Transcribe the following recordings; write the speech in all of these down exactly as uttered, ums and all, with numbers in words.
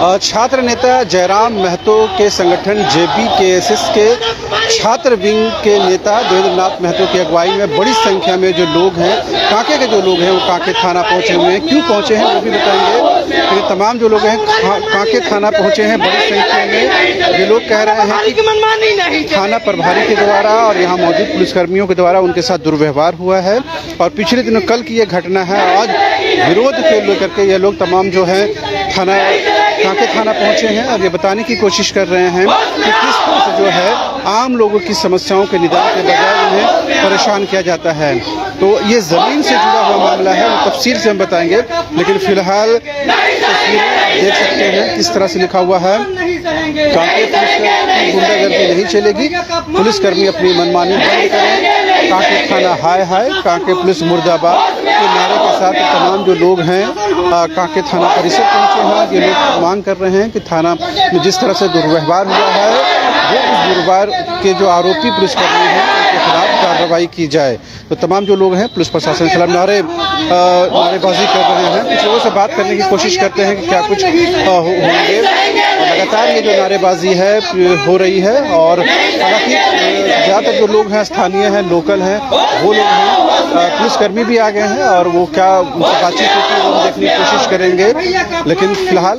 छात्र नेता जयराम महतो के संगठन जेबी के एस एस के छात्र विंग के नेता देवेंद्र नाथ महतो की अगुवाई में बड़ी संख्या में जो लोग हैं, कांके के जो लोग हैं वो कांके थाना पहुंचे हुए हैं। क्यों पहुंचे हैं वो भी बताएंगे। लेकिन तमाम जो लोग हैं कांके थाना पहुंचे हैं बड़ी संख्या में। ये लोग कह रहे हैं कि थाना प्रभारी के द्वारा और यहाँ मौजूद पुलिसकर्मियों के द्वारा उनके साथ दुर्व्यवहार हुआ है और पिछले दिनों कल की ये घटना है। आज विरोध को लेकर के ये लोग तमाम जो है थाना कांके थाना पहुंचे हैं और ये बताने की कोशिश कर रहे हैं कि किस तरह से जो है आम लोगों की समस्याओं के निदान के बजाय उन्हें परेशान किया जाता है। तो ये जमीन से जुड़ा हुआ मामला है, वो तफसील से हम बताएंगे। लेकिन फिलहाल तस्वीरें देख सकते हैं किस तरह से लिखा हुआ है, कांके पुलिस की गुंडागर्दी नहीं चलेगी, पुलिसकर्मी अपनी मनमानी बंद करें, कांके थाना हाय हाय, कांके पुलिस मुर्दाबाद के नारे के साथ तमाम जो लोग हैं कांके थाना परिसर पहुंचे हैं। ये लोग मांग कर रहे हैं कि थाना में जिस तरह से दुर्व्यवहार हुआ है वो उस दुर्व्यवहार के जो आरोपी पुलिसकर्मी हैं उनके खिलाफ कार्रवाई की जाए। तो तमाम जो लोग हैं पुलिस प्रशासन के खिलाफ नारे नारेबाजी कर रहे हैं। कुछ लोगों से बात करने की कोशिश करते हैं कि क्या कुछ होंगे। लगातार ये जो नारेबाजी है हो रही है और हालांकि ज़्यादातर जो लोग हैं स्थानीय हैं, लोकल हैं, वो लोग हैं। पुलिसकर्मी भी आ गए हैं और वो क्या उनसे बातचीत होती है वो देखने की कोशिश करेंगे। लेकिन फिलहाल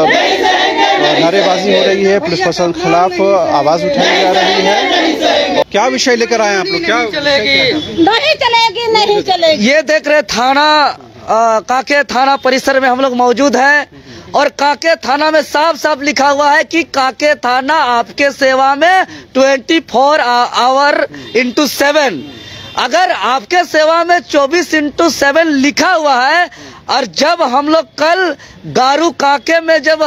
नारेबाजी हो रही है, पुलिस प्रशासन के खिलाफ आवाज उठाई जा रही है। क्या विषय लेकर आए हैं आप लोग? क्या चलेगी नहीं चलेगी नहीं चलेगी। ये देख रहे थाना आ, कांके थाना परिसर में हम लोग मौजूद हैं और कांके थाना में साफ साफ लिखा हुआ है कि कांके थाना आपके सेवा में twenty four hour into seven. अगर आपके सेवा में चौबीस इंटू सेवन लिखा हुआ है और जब हम लोग कल गारू कांके में जब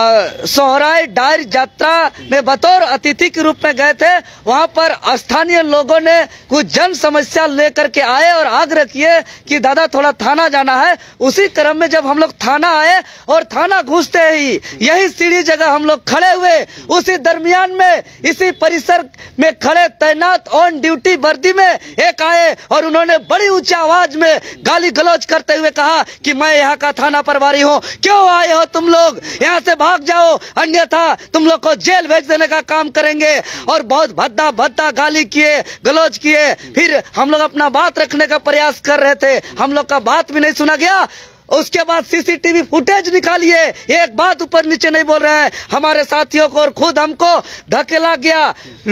सोहराय डायर यात्रा में बतौर अतिथि के रूप में गए थे, वहां पर स्थानीय लोगों ने कुछ जन समस्या लेकर के आए और आग्रह किए कि दादा थोड़ा थाना जाना है। उसी क्रम में जब हम लोग थाना आए और थाना घुसते ही यही सीढ़ी जगह हम लोग खड़े हुए, उसी दरमियान में इसी परिसर में खड़े तैनात ऑन ड्यूटी वर्दी में एक आए और उन्होंने बड़ी ऊंची आवाज में गाली गलौज करते हुए कहा कि मैं यहाँ का थाना प्रभारी हूँ, क्यों आए हो तुम लोग, यहाँ से भाग जाओ अन्यथा तुम लोग को जेल भेज देने का काम करेंगे। और बहुत भद्दा भद्दा गाली किए, गलौज किए। फिर हम लोग अपना बात रखने का प्रयास कर रहे थे, हम लोग का बात भी नहीं सुना गया। उसके बाद सीसीटीवी फुटेज निकालिए, एक बात ऊपर नीचे नहीं बोल रहे हैं। हमारे साथियों को और खुद हमको धकेला गया,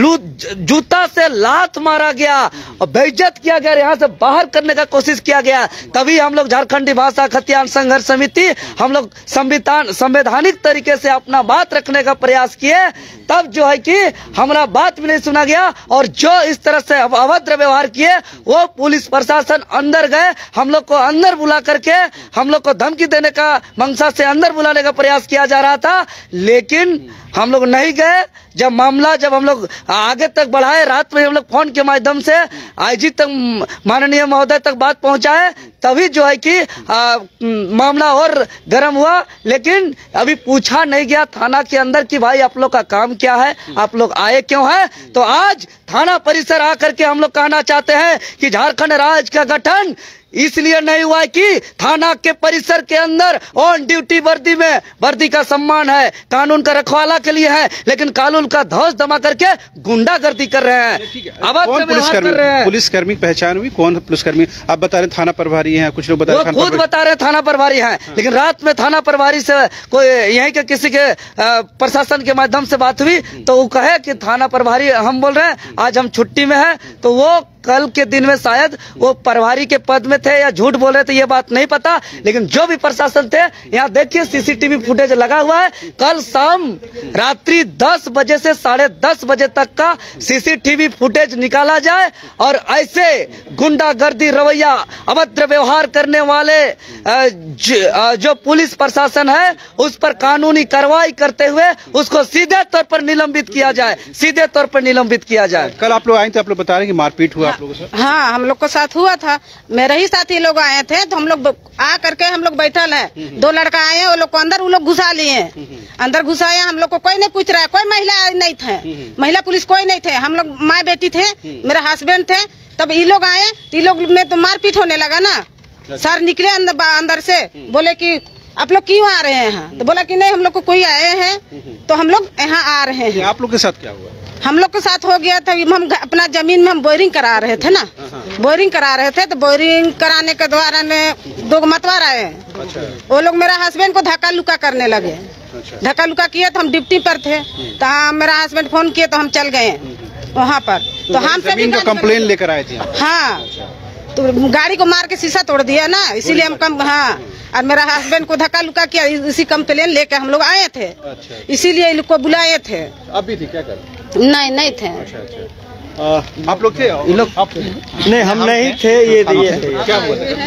जूता से लात मारा गया और बेइज्जत किया गया, यहाँ से बाहर करने का कोशिश किया गया। तभी हम लोग झारखंडी भाषा खतियान संघर्ष समिति हम लोग संविधान संवैधानिक तरीके से अपना बात रखने का प्रयास किए। तब जो है कि हमारा बात भी नहीं सुना गया और जो इस तरह से अभद्र व्यवहार किए वो पुलिस प्रशासन अंदर गए, हम लोग को अंदर बुला करके हम लोग को धमकी देने का मंशा से अंदर बुलाने का प्रयास किया जा रहा था। लेकिन हम लोग नहीं गए। जब मामला जब हम लोग आगे तक बढ़ाए, रात में हम लोग फोन के माध्यम से आईजी तक माननीय महोदय तक बात पहुंचाए, तभी जो है कि आ, मामला और गर्म हुआ। लेकिन अभी पूछा नहीं गया थाना के अंदर कि भाई आप लोग का काम क्या है, आप लोग आए क्यों हैं। तो आज थाना परिसर आकर के हम लोग कहना चाहते हैं कि झारखंड राज्य का गठन इसलिए नहीं हुआ है कि थाना के परिसर के अंदर ऑन ड्यूटी वर्दी में, वर्दी का सम्मान है, कानून का रखवाला के लिए है, लेकिन कानून का ध्वज दमा करके गुंडागर्दी कर रहे हैं। अब कौन पुलिसकर्मी पुलिसकर्मी पहचान हुई? कौन पुलिसकर्मी? आप बता रहे थाना प्रभारी हैं, कुछ लोग बता रहे खुद बता रहे थाना प्रभारी हैं। लेकिन रात में थाना प्रभारी से कोई यहीं के किसी के प्रशासन के माध्यम से बात हुई तो वो कहे कि थाना प्रभारी हम बोल रहे हैं आज हम छुट्टी में है। तो वो कल के दिन में शायद वो प्रभारी के पद में थे या झूठ बोल रहे थे, ये बात नहीं पता। लेकिन जो भी प्रशासन थे, यहाँ देखिए सीसीटीवी फुटेज लगा हुआ है। कल शाम रात्रि दस बजे से साढ़े दस बजे तक का सीसीटीवी फुटेज निकाला जाए और ऐसे गुंडागर्दी रवैया, अभद्र व्यवहार करने वाले जो पुलिस प्रशासन है उस पर कानूनी कार्रवाई करते हुए उसको सीधे तौर पर निलंबित किया जाए, सीधे तौर पर निलंबित किया जाए। कल आप लोग आए थे, आप लोग बता रहे हैं कि मारपीट हुआ आप लोगों से? हाँ, हम लोग को साथ हुआ था। मेरे ही साथी लोग आए थे तो हम लोग आ करके हम लोग बैठल हैं। दो लड़का आए हैं, वो लोग को अंदर वो लोग घुसा लिए, अंदर घुसाए। हम लोग को कोई नहीं पूछ रहा है, कोई महिला नहीं थे, महिला पुलिस कोई नहीं थे। हम लोग माँ बेटी थे, मेरा हस्बैंड थे। तब ये लोग आए, ये लोग में तो मारपीट होने लगा ना। सर निकले अंदर, अंदर से बोले कि आप लोग क्यों आ रहे हैं यहाँ? तो बोला कि नहीं हम लोग को कोई आए हैं तो हम लोग यहाँ आ रहे हैं। आप लोग के साथ क्या हुआ? हम लोग के साथ हो गया था, हम अपना जमीन में हम बोरिंग करा रहे थे ना, बोरिंग करा रहे थे तो बोरिंग कराने के द्वारा ने दो मतवार आए। अच्छा। वो लोग मेरा हस्बैंड को धक्का लुका करने लगे। अच्छा। धक्का लुका किए तो हम ड्यूटी पर थे तो मेरा हस्बैंड फोन किए तो हम चल गए वहाँ पर। तो, तो हम जमीन का कंप्लेन लेकर आए थे? हाँ। तो गाड़ी को मार के शीशा तोड़ दिया ना, इसीलिए हम कम। हाँ, और मेरा हस्बैंड को धक्का लुका किया, इसी कंप्लेन लेके हम लोग आए थे। अच्छा। इसीलिए इन लोग को बुलाए थे। अभी थी क्या कर? नहीं नहीं थे। अच्छा अच्छा। आ, आप लोग थे? इन लोग नहीं, हम नहीं थे, ये ये क्या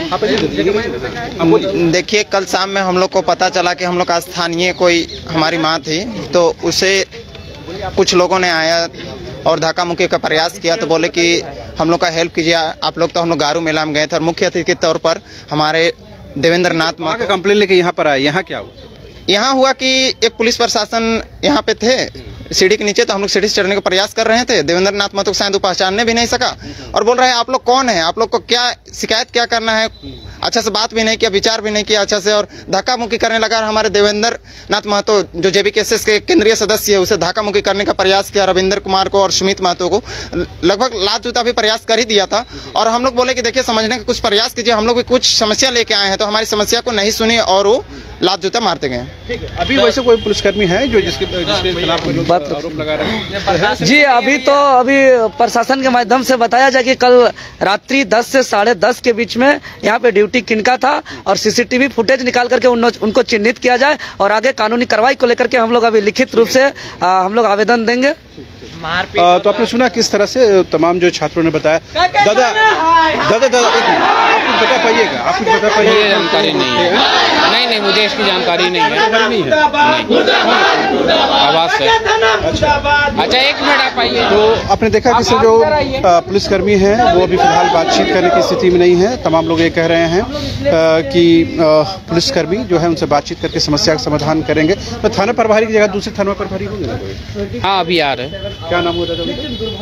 हुआ? देखिए, कल शाम में हम लोग को पता चला कि हम लोग का स्थानीय कोई हमारी माँ थी, तो उसे कुछ लोगों ने आया और धक्का मुक्की का प्रयास किया। तो बोले कि हम लोग का हेल्प कीजिए, आप लोग तो हम लोग गारू मेला में गए थे और मुख्य अतिथि के तौर पर हमारे देवेंद्र नाथ माँ का कंप्लेन लेके यहाँ पर आए। यहाँ क्या हुआ? यहाँ हुआ कि एक पुलिस प्रशासन यहाँ पे थे सीढ़ी के नीचे, तो हम लोग सीढ़ी से चढ़ने का प्रयास कर रहे थे। देवेंद्र नाथ महतो शायद वो पहचानने भी नहीं सका और बोल रहे हैं आप लोग कौन है, आप लोग को क्या शिकायत क्या करना है। अच्छा से बात भी नहीं किया, विचार भी नहीं किया अच्छा से, और धक्का मुक्की करने लगा। हमारे देवेंद्र नाथ महतो जो जेबी केसेस के केंद्रीय सदस्य है, उसे धक्का मुक्की करने का प्रयास किया। रविंद्र कुमार को और सुमित महतो को लगभग लात जूता भी प्रयास कर ही दिया था। और हम लोग बोले कि देखिए समझने का कुछ प्रयास कीजिए, हम लोग भी कुछ समस्या लेके आए हैं। तो हमारी समस्या को नहीं सुनी और वो लात जूता मारते गए। अभी वैसे कोई पुलिसकर्मी है जो जिसके जिसके खिलाफ आरोप लगा रहे हैं? जी, अभी तो अभी प्रशासन के माध्यम से बताया जाए कि कल रात्रि दस से साढ़े दस के बीच में यहाँ पे ड्यूटी किनका था और सीसीटीवी फुटेज निकाल करके उन, उनको चिन्हित किया जाए और आगे कानूनी कार्रवाई को लेकर के हम लोग अभी लिखित रूप से आ, हम लोग आवेदन देंगे। आ, तो आपने सुना किस तरह से तमाम जो छात्रों ने बताया। दादा दादा दादा आप कुछ बता पाइएगा? आप कुछ बता पाइए? जानकारी नहीं है। नहीं नहीं मुझे इसकी जानकारी नहीं है। नहीं है? नहीं। आवाज से। अच्छा अच्छा, एक मिनट आप आइए। तो आपने देखा कि जो पुलिसकर्मी हैं वो अभी फिलहाल बातचीत करने की स्थिति में नहीं है। तमाम लोग ये कह रहे हैं कि पुलिसकर्मी जो है उनसे बातचीत करके समस्या का समाधान करेंगे। तो थाना प्रभारी की जगह दूसरे थाना प्रभारी होंगे? हाँ, अभी आ रहे हैं। क्या नाम होता है?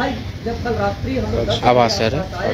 आवाज सर।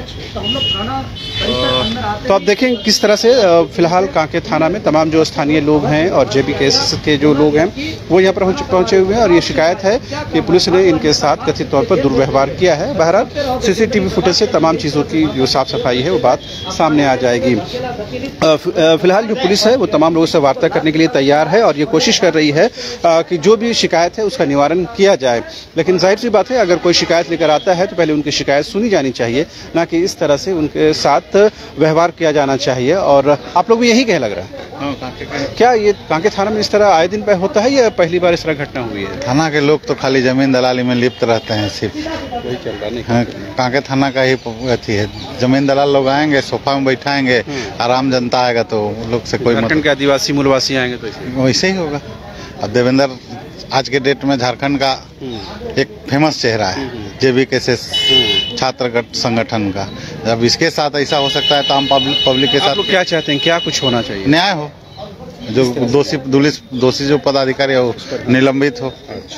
तो आप देखें किस तरह से फिलहाल कांके थाना में तमाम जो स्थानीय लोग हैं और जेबी केस के जो लोग हैं वो यहाँ पर पहुंचे हुए हैं और ये शिकायत है कि पुलिस ने इनके साथ कथित तौर पर दुर्व्यवहार किया है। बहरहाल सीसीटीवी फुटेज से तमाम चीज़ों की जो साफ सफाई है वो बात सामने आ जाएगी। फिलहाल जो पुलिस है वो तमाम लोगों से वार्ता करने के लिए तैयार है और ये कोशिश कर रही है कि जो भी शिकायत है उसका निवारण किया जाए। लेकिन जाहिर सी बात है, अगर कोई शिकायत लेकर आता है तो पहले उनकी शिकायत सुनी जानी चाहिए, ना कि इस तरह से उनके साथ व्यवहार किया जाना चाहिए। और आप लोग भी यही कहे लग रहा है? क्या ये कांके थाना में इस तरह आए दिन पे होता है या पहली बार इस तरह घटना हुई है? थाना के लोग तो खाली जमीन दलाली में लिप्त रहते हैं, सिर्फ वही चल रहा नहीं। हाँ, कांके थाना का ही अथी है। जमीन दलाल लोग आएंगे, सोफा में बैठाएंगे, आराम जनता आएगा तो लोग से कोई झारखंड के आदिवासी मूलवासी आएंगे तो वैसे ही होगा। अब देवेंद्र आज के डेट में झारखंड का एक फेमस चेहरा है, जेबी केसेस छात्र संगठन का। जब इसके साथ ऐसा हो सकता है तो हम पब्लिक पब्लिक के साथ क्या चाहते हैं? क्या कुछ होना चाहिए? न्याय हो, जो दोषी दोषी जो पदाधिकारी है वो निलंबित हो।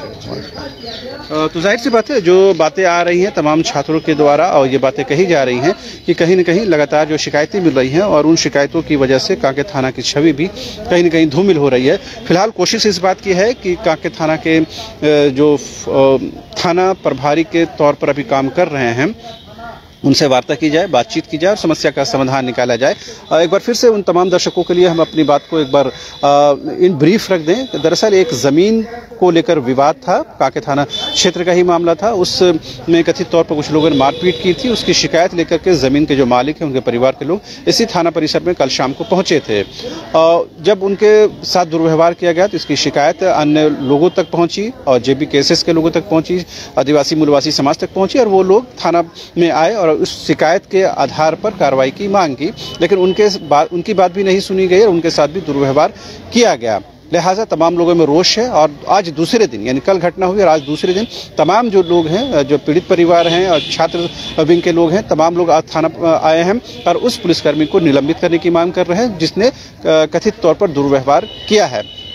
तो जाहिर सी बात है, जो बातें आ रही हैं तमाम छात्रों के द्वारा और ये बातें कही जा रही हैं कि कहीं न कहीं लगातार जो शिकायतें मिल रही हैं और उन शिकायतों की वजह से कांके थाना की छवि भी कहीं न कहीं धूमिल हो रही है। फिलहाल कोशिश इस बात की है कि कांके थाना के जो थाना प्रभारी के तौर पर अभी काम कर रहे हैं उनसे वार्ता की जाए, बातचीत की जाए और समस्या का समाधान निकाला जाए। एक बार फिर से उन तमाम दर्शकों के लिए हम अपनी बात को एक बार इन ब्रीफ रख दें। दरअसल एक ज़मीन को लेकर विवाद था, कांके थाना क्षेत्र का ही मामला था। उसमें कथित तौर पर कुछ लोगों ने मारपीट की थी। उसकी शिकायत लेकर के ज़मीन के जो मालिक हैं उनके परिवार के लोग इसी थाना परिसर में कल शाम को पहुंचे थे। जब उनके साथ दुर्व्यवहार किया गया तो इसकी शिकायत अन्य लोगों तक पहुंची और जेबी केसेस के लोगों तक पहुंची, आदिवासी मूलवासी समाज तक पहुंची और वो लोग थाना में आए और उस शिकायत के आधार पर कार्रवाई की मांग की। लेकिन उनके बात उनकी बात भी नहीं सुनी गई और उनके साथ भी दुर्व्यवहार किया गया। लिहाजा तमाम लोगों में रोष है और आज दूसरे दिन, यानी कल घटना हुई और आज दूसरे दिन तमाम जो लोग हैं, जो पीड़ित परिवार हैं और छात्र विंग के लोग हैं, तमाम लोग आज थाना आए हैं और उस पुलिसकर्मी को निलंबित करने की मांग कर रहे हैं जिसने कथित तौर पर दुर्व्यवहार किया है।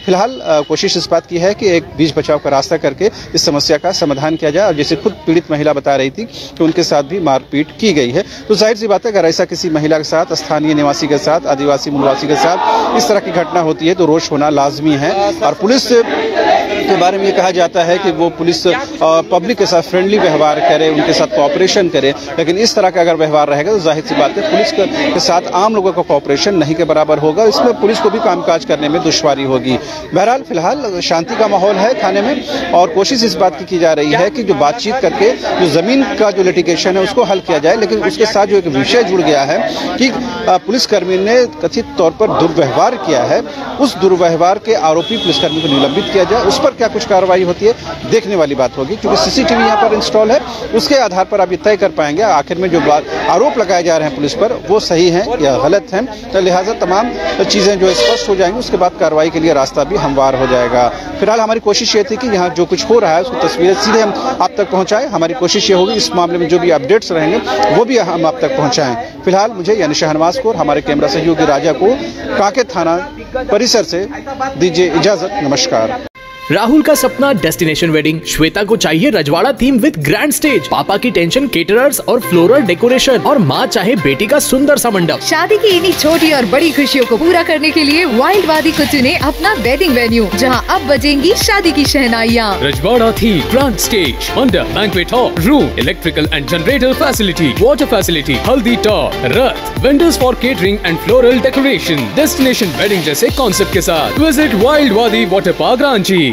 फिलहाल अ, कोशिश इस बात की है कि एक बीच बचाव का रास्ता करके इस समस्या का समाधान किया जाए। और जैसे खुद पीड़ित महिला बता रही थी कि उनके साथ भी मारपीट की गई है, तो जाहिर सी बात है अगर ऐसा किसी महिला के साथ, स्थानीय निवासी के साथ, आदिवासी मूलवासी के साथ इस तरह की घटना होती है तो रोष होना लाजमी है। और पुलिस के बारे में ये कहा जाता है कि वो पुलिस पब्लिक के साथ फ्रेंडली व्यवहार करे, उनके साथ कोऑपरेशन करे, लेकिन इस तरह का अगर व्यवहार रहेगा तो जाहिर सी बात है पुलिस के साथ आम लोगों का कोऑपरेशन नहीं के बराबर होगा। इसमें पुलिस को भी कामकाज करने में दुश्वारी होगी। बहरहाल फिलहाल शांति का माहौल है थाने में और कोशिश इस बात की की जा रही है कि जो बातचीत करके जो जमीन का जो लिटिगेशन है उसको हल किया जाए। लेकिन उसके साथ जो एक विषय जुड़ गया है कि पुलिसकर्मी ने कथित तौर पर दुर्व्यवहार किया है, उस दुर्व्यवहार के आरोपी पुलिसकर्मी को निलंबित किया जाए। उस पर क्या कुछ कार्रवाई होती है देखने वाली बात होगी, क्योंकि सीसीटीवी यहाँ पर इंस्टॉल है, उसके आधार पर आप ये तय कर पाएंगे आखिर में जो आरोप लगाए जा रहे हैं पुलिस पर वो सही है या गलत है। तो लिहाजा तमाम चीजें जो स्पष्ट हो जाएंगी उसके बाद कार्रवाई के लिए रास्ता भी हमवार हो जाएगा। फिलहाल हमारी कोशिश ये थी कि यहाँ जो कुछ हो रहा है उसकी तस्वीरें सीधे हम आप तक पहुंचाएं। हमारी कोशिश ये होगी इस मामले में जो भी अपडेट्स रहेंगे वो भी हम आप तक पहुंचाएं। फिलहाल मुझे यानी शहनवाज को और हमारे कैमरा सहयोगी राजा को कांके थाना परिसर से दीजिए इजाजत। नमस्कार। राहुल का सपना डेस्टिनेशन वेडिंग, श्वेता को चाहिए रजवाड़ा थीम विद ग्रैंड स्टेज, पापा की टेंशन केटरर्स और फ्लोरल डेकोरेशन, और माँ चाहे बेटी का सुंदर सा मंडप। शादी की इन्हीं छोटी और बड़ी खुशियों को पूरा करने के लिए वाइल्ड वादी को चुने अपना वेडिंग वेन्यू, जहां अब बजेंगी शादी की शहनाइयाँ। रजवाड़ा थीम, ग्रैंड स्टेज, मंडप, banquet hall, room, electrical and generator facility, water facility, हल्दी टॉप, रथ, vendors for catering and floral decoration, destination wedding जैसे कॉन्सेप्ट के साथ visit wild Vadi water park Ranchi.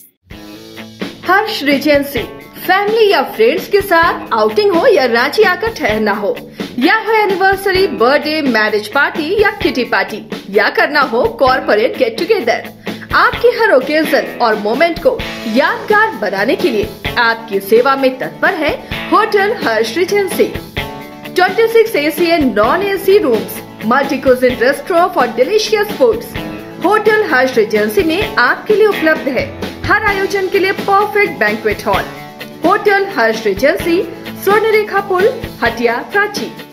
Harsh regency, family या फ्रेंड्स के साथ आउटिंग हो या रांची आकर ठहरना हो, या हो एनिवर्सरी, बर्थडे, मैरिज पार्टी या किटी पार्टी, या करना हो कॉर्पोरेट गेट टुगेदर, आपके हर ओकेजन और मोमेंट को यादगार बनाने के लिए आपकी सेवा में तत्पर है होटल हर्ष रिजेंसी। छब्बीस AC and non AC rooms, multi cuisine restaurant for delicious foods. Hotel Harsh regency में आपके लिए उपलब्ध है हर आयोजन के लिए perfect banquet hall. Hotel Harsh regency, Swarnarekha पुल, हटिया, रांची।